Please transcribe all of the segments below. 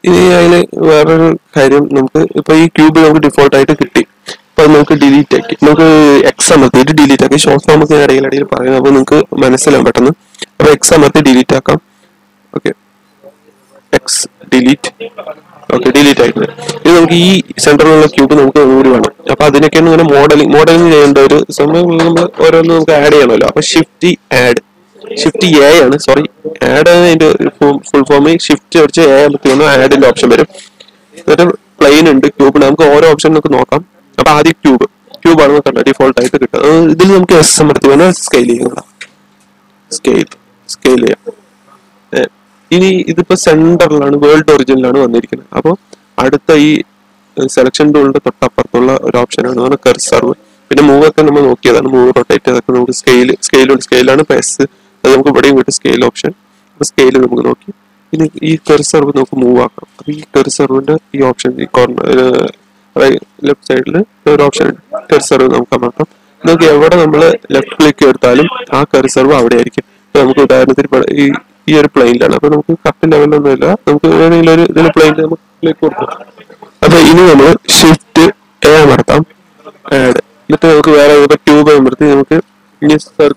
ഇനി അതിൽ വേറൊരു കാര്യം, നമുക്ക് ഇപ്പൊ ഈ ക്യൂബ് നമുക്ക് ഡിഫോൾട്ട് ആയിട്ട് കിട്ടി. അപ്പൊ നമുക്ക് ഡിലീറ്റ് ആക്കി, നമുക്ക് എക്സ് അമർത്തിയിട്ട് ഡിലീറ്റ് ആക്കി. ഷോർട്ട് ഫോം ഒക്കെ ഇടയിൽ പറയുന്നത്, അപ്പൊ നിങ്ങൾക്ക് മനസ്സിലാവും പെട്ടെന്ന്. അപ്പൊ എക്സ് അമർത്തി ഡിലീറ്റ് ആക്കാം. Okay, X delete. Okay, delete ആയിട്ട് ഇത് നമുക്ക് ഈ സെന്ററിലുള്ള ക്യൂബ് നമുക്ക് ഒന്നുകൂടി വേണം. അപ്പൊ അതിനൊക്കെയാണ് ഇങ്ങനെ മോഡലിംഗ് ചെയ്യേണ്ട ഒരു സമയം. നമ്മൾ ഓരോന്ന് നമുക്ക് ആഡ് ചെയ്യണമല്ലോ. അപ്പൊ ഷിഫ്റ്റ് എ ആണ്, സോറി, ആഡ് അതിന്റെ ഫുൾ ഫോം. ഷിഫ്റ്റ് അടിച്ച് എ നമുക്ക് ആഡിന്റെ ഓപ്ഷൻ വരും. എന്നിട്ട് പ്ലെയിൻ ഉണ്ട്, ക്യൂബ്. നമുക്ക് ഓരോ ഓപ്ഷൻ നമുക്ക് നോക്കാം. അപ്പൊ ആദ്യം ക്യൂബാണ് നമുക്ക് ഡിഫോൾട്ട് ആയിട്ട് കിട്ടുക. ഇതിൽ നമുക്ക് എസ് അമർത്തി വേണം സ്കെയിൽ ചെയ്യുക. സ്കെയിൽ ചെയ്യാം. ഇനി ഇതിപ്പോ സെന്ററിലാണ്, വേൾഡ് ഒറിജിനിലാണ് വന്നിരിക്കുന്നത്. അപ്പോൾ അടുത്ത ഈ സെലക്ഷൻ ടൂളിന്റെ തൊട്ടപ്പുറത്തുള്ള ഒരു ഓപ്ഷനാണ് കർസർ. പിന്നെ മൂവ് ഒക്കെ നമ്മൾ നോക്കിയതാണ്, മൂവ് റൊട്ടേറ്റ് അതൊക്കെ നമുക്ക് സ്കെയിലാണ് എസ്. അത് നമുക്ക് ഇവിടെയും കിട്ടും സ്കെയിൽ ഓപ്ഷൻ. സ്കെയിൽ നമുക്ക് നോക്കി. ഇനി ഈ കർസർ നമുക്ക് മൂവ് ആക്കാം. അപ്പൊ ഈ കർസറിന്റെ ഈ ഓപ്ഷൻ, ഈ കോർണർ ലെഫ്റ്റ് സൈഡിൽ ഒരു ഓപ്ഷൻ ഉണ്ട്, കർസർ നമുക്ക് അമർത്താം. നമുക്ക് എവിടെ നമ്മൾ ലെഫ്റ്റ് ക്ലിക്ക് എടുത്താലും ആ കർസർ അവിടെ ആയിരിക്കും. നമുക്ക് ഉദാഹരണത്തിന് ഈ ഒരു പ്ലെയിനിലാണ്. അപ്പൊ നമുക്ക് കറക്റ്റ് ലെവലൊന്നുമില്ല, നമുക്ക് ഏതെങ്കിലും ഒരു ഇതിൽ പ്ലെയിനിൽ നമുക്ക് ക്ലിക്ക് കൊടുക്കാം. അപ്പൊ ഇനി നമ്മൾ ഷിഫ്റ്റ് എ അമർത്താം, ആഡ്. എന്നിട്ട് നമുക്ക് വേറെ ട്യൂബ് അമർത്തി നമുക്ക് ഇനി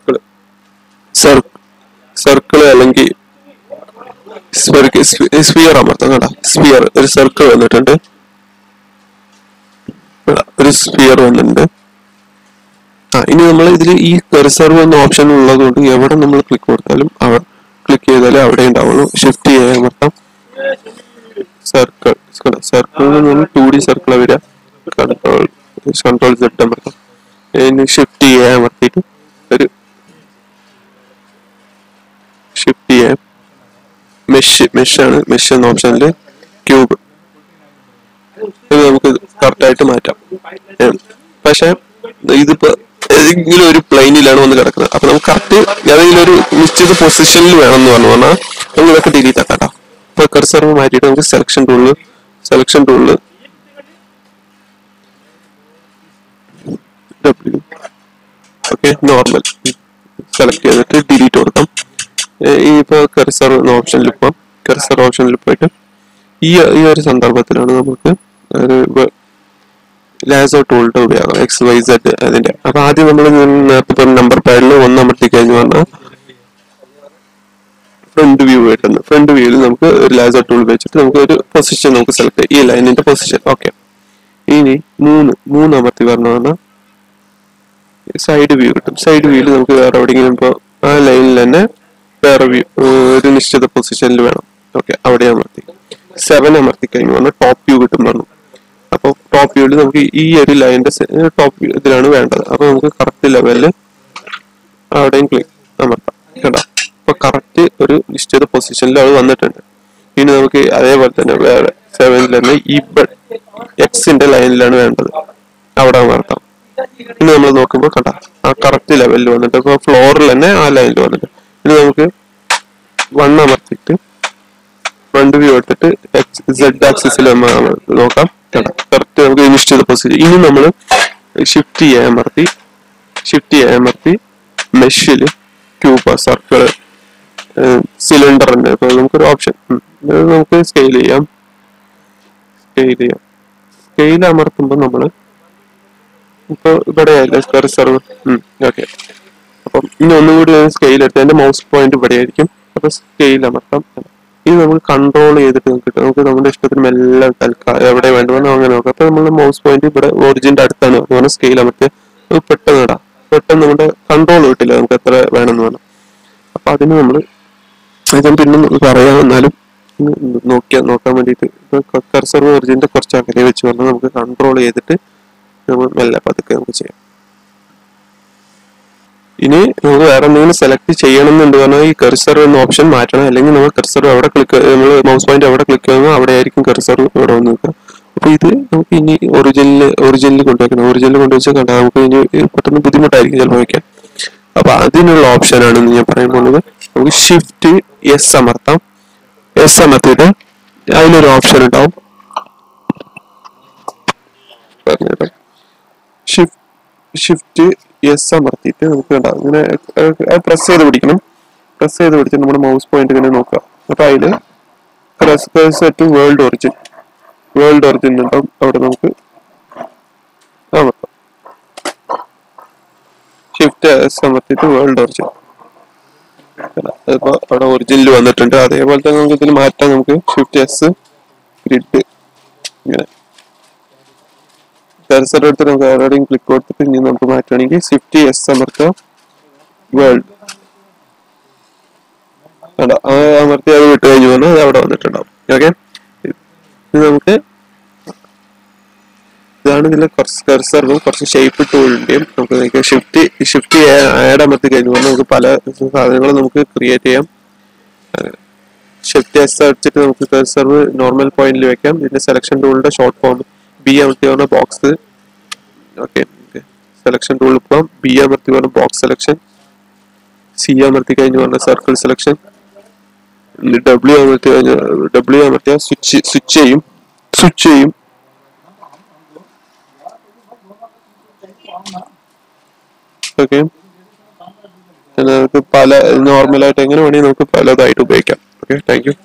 സർക്കിള് അല്ലെങ്കിൽ സ്ഫിയർ അമർത്താം. കേട്ടോ, സ്ഫിയർ, ഒരു സർക്കിൾ വന്നിട്ടുണ്ട്, ഒരു സ്ഫിയർ വന്നിട്ടുണ്ട്. ഇനി നമ്മൾ ഇതിൽ ഈ കർസർ എന്ന ഓപ്ഷൻ ഉള്ളത് കൊണ്ട് എവിടെ നമ്മൾ ക്ലിക്ക് കൊടുത്താലും ക്ലിക്ക് ചെയ്താലേ അവിടെ ഉണ്ടാവുള്ളൂ. ഷിഫ്റ്റ് ചെയ്യാൻ അമർത്താം, സർക്കിളിൽ നിന്ന് 2D സർക്കിൾ വരിക. കൺട്രോൾ സെറ്റ് അമർത്താം. ഇനി ഷിഫ്റ്റ് ചെയ്യാൻ അമർത്തിയിട്ട് ഒരു ഷിഫ്റ്റ് ചെയ്യാൻ മെഷാണ്. മെഷ് എന്ന ഓപ്ഷനിൽ ക്യൂബ്, ഇത് നമുക്ക് കറക്റ്റായിട്ട് മാറ്റാം. പക്ഷെ ഇതിപ്പോ ഏതെങ്കിലും ഒരു പ്ലെയിനിലാണ് വന്ന് കിടക്കുന്നത്. അപ്പൊ നമുക്ക് കറക്റ്റ് ഏതെങ്കിലും ഒരു നിശ്ചിത പൊസിഷനിൽ വേണമെന്ന് പറഞ്ഞാൽ നമുക്ക് ഇതൊക്കെ ഡിലീറ്റ് ആക്കാം. ഇപ്പൊ കർസർ മാറ്റിയിട്ട് നമുക്ക് സെലക്ഷൻ ടൂളില് ഓക്കെ, നോർമൽ സെലക്ട് ചെയ്തിട്ട് ഡിലീറ്റ് കൊടുക്കാം. ഇപ്പൊ കർസർ ഓപ്ഷനിൽ പോയിട്ട് ഈ ഒരു സന്ദർഭത്തിലാണ് നമുക്ക് ലാസോ ടൂളിന്റെ ഉപയോഗം, XYZ അതിന്റെ. അപ്പൊ ആദ്യം നമ്മൾ നേരത്തെ നമ്പർ പാഡിൽ 1 അമർത്തി കഴിഞ്ഞു പറഞ്ഞാൽ ഫ്രണ്ട് വ്യൂ കിട്ടുന്നു. ഫ്രണ്ട് വ്യൂവിൽ നമുക്ക് ഒരു ലാസോ ടൂൾ വെച്ചിട്ട് നമുക്ക് ഒരു പൊസിഷൻ നമുക്ക് സെലക്ട് ചെയ്യാം, ഈ ലൈനിന്റെ പൊസിഷൻ. ഓക്കെ, ഇനി 3 അമർത്തി പറഞ്ഞു പറഞ്ഞാൽ സൈഡ് വ്യൂ കിട്ടും. സൈഡ് വ്യൂവിൽ നമുക്ക് വേറെ എവിടെയെങ്കിലും ഇപ്പോൾ ആ ലൈനിൽ തന്നെ വേറെ വ്യൂ ഒരു നിശ്ചിത പൊസിഷനിൽ വേണം. ഓക്കെ, അവിടെ അമർത്തി 7 അമർത്തി കഴിഞ്ഞു പറഞ്ഞാൽ ടോപ്പ് വ്യൂ കിട്ടും പറഞ്ഞു. അപ്പോൾ ടോപ്പ് വ്യൂവിൽ നമുക്ക് ഈ ഒരു ലൈനിന്റെ ടോപ്പ് വ്യൂ ഇതിലാണ് വേണ്ടത്. അപ്പൊ നമുക്ക് കറക്റ്റ് ലെവലിൽ അവിടെയും ക്ലിക്ക് അമർത്താം. കേട്ടോ, അപ്പൊ കറക്റ്റ് ഒരു നിശ്ചിത പൊസിഷനിൽ അത് വന്നിട്ടുണ്ട്. ഇനി നമുക്ക് അതേപോലെ തന്നെ വേറെ 7ൽ തന്നെ ഈ എക്സിന്റെ ലൈനിലാണ് വേണ്ടത്, അവിടെ അമർത്താം. ഇനി നമ്മൾ നോക്കുമ്പോൾ കണ്ട ആ കറക്റ്റ് ലെവലിൽ വന്നിട്ട് ഇപ്പൊ ഫ്ലോറിൽ തന്നെ ആ ലൈനിൽ വന്നിട്ട്. ഇനി നമുക്ക് 1 അമർത്തിയിട്ട് ഫ്രണ്ട് വ്യൂ എടുത്തിട്ട് Z ആക്സിസിൽ നോക്കാം. കറക്റ്റ് നമുക്ക് നിശ്ചിത പൊസിഷൻ. ഇനി നമ്മൾ ഷിഫ്റ്റ് ചെയ്യാൻ അമർത്തി മെഷില് ക്യൂബ്, സർക്കിള്, സിലിണ്ടർ ഉണ്ട്. ഇപ്പൊ നമുക്കൊരു ഓപ്ഷൻ നമുക്ക് സ്കെയിൽ ചെയ്യാം. സ്കെയിൽ അമർത്തുമ്പോൾ നമ്മള് ഇപ്പൊ ഇവിടെ കർസർ. ഓക്കെ, അപ്പം ഇനി ഒന്നുകൂടി സ്കെയിൽ എടുത്ത് എന്റെ മൗസ് പോയിന്റ് ഇവിടെ ആയിരിക്കും. അപ്പൊ സ്കെയിൽ അമർത്താം. ഇത് നമുക്ക് കൺട്രോൾ ചെയ്തിട്ട് നമുക്ക് നമ്മുടെ ഇഷ്ടത്തിന് മെല്ലെ എവിടെ വേണ്ടുമെന്നോ അങ്ങനെ നോക്കാം. അപ്പൊ നമ്മൾ മൗസ് പോയിന്റ് ഇവിടെ ഒറിജിന്റെ അടുത്താണ് പറഞ്ഞാൽ സ്കെയിൽ അമർത്തിയ പെട്ടെന്ന് ഇടാം. പെട്ടെന്ന് നമ്മുടെ കൺട്രോൾ കിട്ടില്ല, നമുക്ക് എത്ര വേണമെന്ന് വേണം. അപ്പൊ അതിന് നമ്മൾ പിന്നെ പറയാം, എന്നാലും നോക്കാൻ വേണ്ടിയിട്ട് കർസർ ഒറിജിന്റെ കുറച്ച് അകലെ വെച്ച് പറഞ്ഞാൽ നമുക്ക് കൺട്രോൾ ചെയ്തിട്ട് നമ്മൾ മെല്ലെ പതുക്കെ നമുക്ക് ചെയ്യാം. ഇനി നമുക്ക് വേറെ എന്തെങ്കിലും സെലക്ട് ചെയ്യണമെന്നുണ്ട് പറഞ്ഞാൽ ഈ കർസർ എന്ന ഓപ്ഷൻ മാറ്റണം. അല്ലെങ്കിൽ നമ്മൾ കർസർ എവിടെ നമ്മൾ മൗസ് പോയിന്റ് എവിടെ ക്ലിക്ക് ചെയ്യുമ്പോൾ അവിടെ ആയിരിക്കും കർസർ ഇവിടെ വന്ന് നിൽക്കുക. അപ്പൊ ഇത് നമുക്ക് ഇനി ഒറിജിനിൽ കൊണ്ടുവച്ചാൽ കണ്ടാൽ നമുക്ക് ഇനി പെട്ടെന്ന് ബുദ്ധിമുട്ടായിരിക്കും ചിലപ്പോൾ വയ്ക്കാൻ. അപ്പൊ അതിനുള്ള ഓപ്ഷനാണ് ഞാൻ പറയാൻ പോകുന്നത്. നമുക്ക് ഷിഫ്റ്റ് എസ് അമർത്താം. എസ് അമർത്തിയിട്ട് അതിലൊരു ഓപ്ഷൻ ഉണ്ടാവും, പറഞ്ഞുതരാം. ഷിഫ്റ്റ് എസ് അമർത്തിയിട്ട് നമുക്ക് ഉണ്ടാവും ഇങ്ങനെ പ്രസ് ചെയ്ത് പിടിക്കണം. പ്രസ് ചെയ്ത് പിടിച്ചിട്ട് നമ്മുടെ മൗസ് പോയിന്റ് ഇങ്ങനെ നോക്കുക. അപ്പൊ അതില് കഴ്സർ ടു വേൾഡ് ഒറിജിൻ ഉണ്ടാവും. അവിടെ നമുക്ക് അമർത്താം. ഷിഫ്റ്റ് എസ് അമർത്തിയിട്ട് വേൾഡ് ഒറിജിൻ. അതിപ്പോ അവിടെ ഒറിജിനിൽ വന്നിട്ടുണ്ട്. അതേപോലെ തന്നെ നമുക്ക് ഇതിൽ മാറ്റാം. നമുക്ക് ഷിഫ്റ്റ് എസ് ഗ്രിഡ് ഇങ്ങനെ കഴ്സർ എടുത്തിട്ട് നമുക്ക് എവിടെയും ക്ലിക്ക് കൊടുത്തിട്ട് ഇനി നമുക്ക് മാറ്റുകയാണെങ്കിൽ ഷിഫ്റ്റ് എസ് അമർത്തുക വേൾഡ് അമർത്തി അത് വിട്ട് കഴിഞ്ഞു പറഞ്ഞാൽ അത് അവിടെ വന്നിട്ടുണ്ടാവും. ഓക്കെ, ഇത് നമുക്ക് ഇതാണ് ഇതിലെ കുറച്ച് കഴ്സറിനും കുറച്ച് ഷേപ്പ് ടൂളിന്റെയും നമുക്ക് ഷിഫ്റ്റ് ആഡ് അമർത്തി കഴിഞ്ഞു പറഞ്ഞാൽ നമുക്ക് പല സാധനങ്ങളും നമുക്ക് ക്രിയേറ്റ് ചെയ്യാം. ഷിഫ്റ്റ് എസ് അടിച്ചിട്ട് നമുക്ക് കഴ്സർ നോർമൽ പോയിന്റിൽ വെക്കാം. ഇതിന്റെ സെലക്ഷൻ ടൂളിന്റെ ഷോർട്ട് ഫോം ബി അമർത്തി പറഞ്ഞ ബോക്സ്. ഓക്കെ, സെലക്ഷൻ ടൂളിൽ പോകാം. ബി അമർത്തി പറഞ്ഞ ബോക്സ് സെലക്ഷൻ, സി അമർത്തി കഴിഞ്ഞ് പറഞ്ഞ സർക്കിൾ സെലക്ഷൻ, ഡബ്ല്യു അമർത്തിയ സ്വിച്ച് ചെയ്യും. ഓക്കെ, നമുക്ക് പല നോർമലായിട്ട് എങ്ങനെ വേണമെങ്കിൽ നമുക്ക് പലതായിട്ട് ഉപയോഗിക്കാം. Okay, thank U.